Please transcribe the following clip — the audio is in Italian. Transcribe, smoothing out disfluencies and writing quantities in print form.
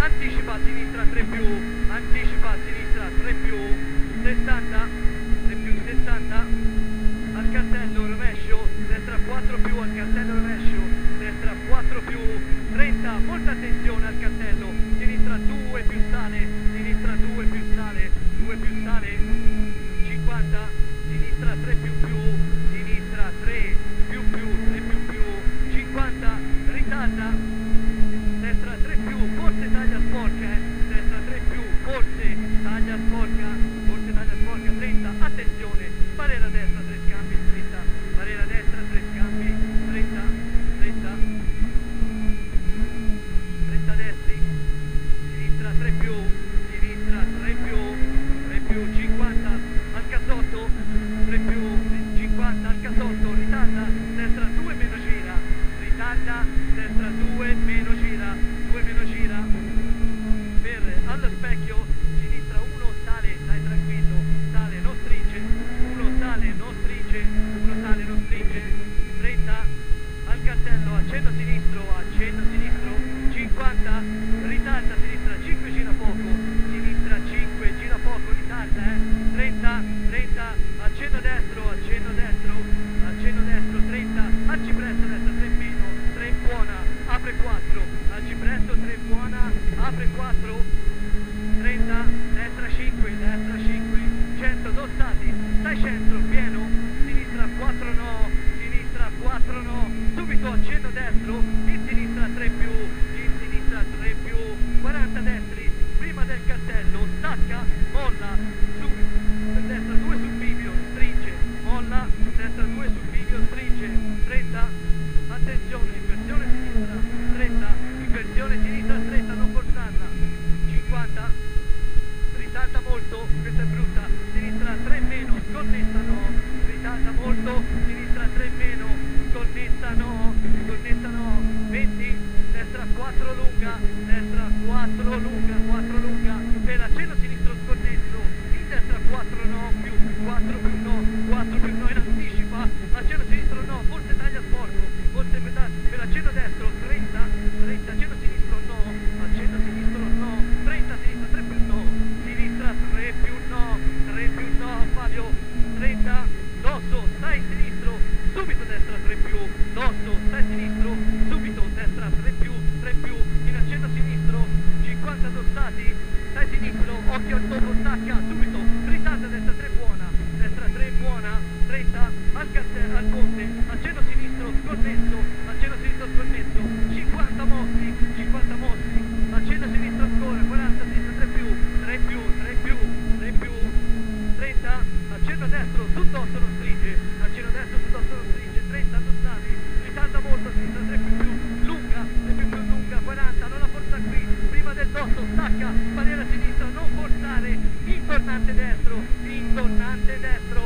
anticipa a sinistra 3 più, anticipa a sinistra 3 più, 60, 3 più 60, al cartello rovescio, destra 4 più, al cartello rovescio, destra 4 più, 30, molta attenzione al cartello, sinistra 2 più sale, sinistra 2 più sale, 2 più sale, 50, sinistra 3 più più, sinistra 3 più più, 3 più più, 50, ritarda, destra 3 più, forse taglia sporca, destra 3 più, forse taglia sporca, 30, attenzione, barriera destra 3 scambi, 30, barriera destra 3 scambi, 30, 30, 30 destri, sinistra 3 più, sinistra 3 più, 3 più, 50, al casotto, 3 più, 50, al casotto, ritarda, destra 2 meno gira, ritarda, destra 2 meno gira, 2 meno gira, per allo specchio, sinistra 1, sale, stai tranquillo, sale, non stringe, 1 sale, non stringe, 1 sale, non stringe, 30, al cartello, accenno sinistro, 50, ritarda sinistra, 5 gira poco, sinistra 5, gira poco, ritarda, 30, 30, accenno destro, 30, al cipresso destra, 3 meno, 3 buona, apre 4, al cipresso 3 buona, apre 4, 30, destra 5, 100, dossati, stai centro, pieno, sinistra 4 no, sinistra 4 no, subito accenno destro, in sinistra 3 più, in sinistra 3 più, 40 destri, prima del cartello, stacca, molla, subito, destra 2 sul bivio, stringe, molla, destra 2 sul bivio, stringe, 30, attenzione, inversione sinistra, 30, inversione sinistra stretta, non forzarla, 50, ritarda molto, questa è brutta, sinistra 3 meno, sconnessa no, ritarda molto, sinistra 3 meno, sconnessa no, 20, destra 4 lunga, destra 4 lunga, 4 lunga, per accenno sinistro sconnesso, in destra 4 no, più 4 più no, 4 più no, in anticipa, accenno sinistro no, forse taglia sporco, forse per accenno destro 30, 30, accenno sinistro no, accenno sinistro no, 30 sinistra 3 più no, sinistra 3 più no, 3 più no, Fabio, 30, dosso, stai sinistro, subito destra 3 più, dosso, stai sinistro, subito destra 3 più, in accenno sinistro, 50 dossati, stai sinistro, occhio al topo, stacca, subito, ritarda destra 3 buona, 30, al cartello, al ponte, accenno sinistro, sconnesso, 50 mossi, accenno sinistro ancora, 40, sinistra 3 più, 30, accenno destro, sul dosso non stringe, 30, dossati, ritarda molto, sinistra 3 più, lunga, 3 più lunga, 40, non la forza qui, prima del dosso, stacca, barriera sinistra, non forzare, intornante destro,